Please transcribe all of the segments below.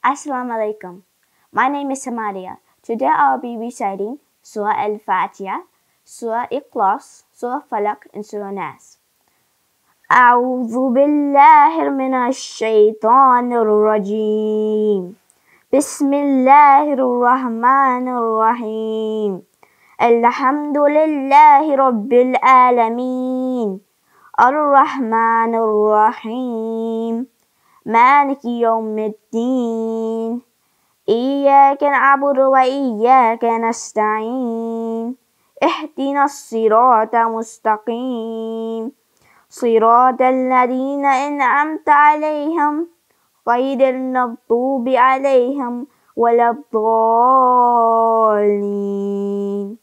Assalamu alaikum. My name is Samaria. Today I'll be reciting Surah Al-Fatiha, Surah Ikhlas, Surah Falaq, and Surah Nas. أعوذ بالله من الشيطان الرجيم. بسم الله الرحمن الرحيم. الحمد لله رب العالمين الرحمن الرحيم مالك يوم الدين إياك نعبد وإياك نستعين اهدنا الصراط المستقيم صراط الذين أنعمت عليهم غير المغضوب عليهم ولا الضالين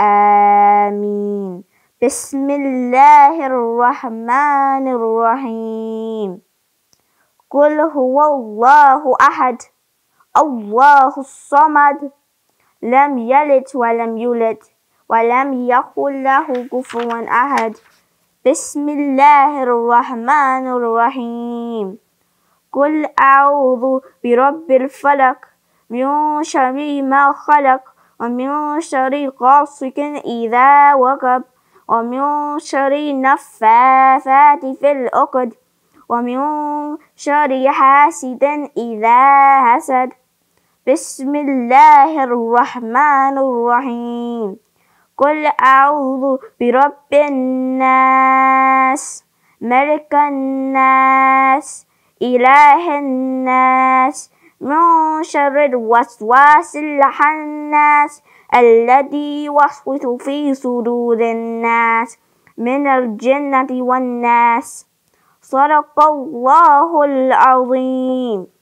آمين. بسم الله الرحمن الرحيم. قل هو الله أحد الله الصمد لم يلد ولم يولد ولم يكن له كفوا أحد. بسم الله الرحمن الرحيم. قل أعوذ برب الفلق من شر ما خلق ومن شر غاسق إذا وقب ومن شر النفاثات في العقد ومن شر حاسد إذا حسد. بسم الله الرحمن الرحيم. قل أعوذ برب الناس ملك الناس إله الناس من شر الوسواس الخناس الذي يوسوس في صدور الناس من الجنة والناس. صدق الله العظيم.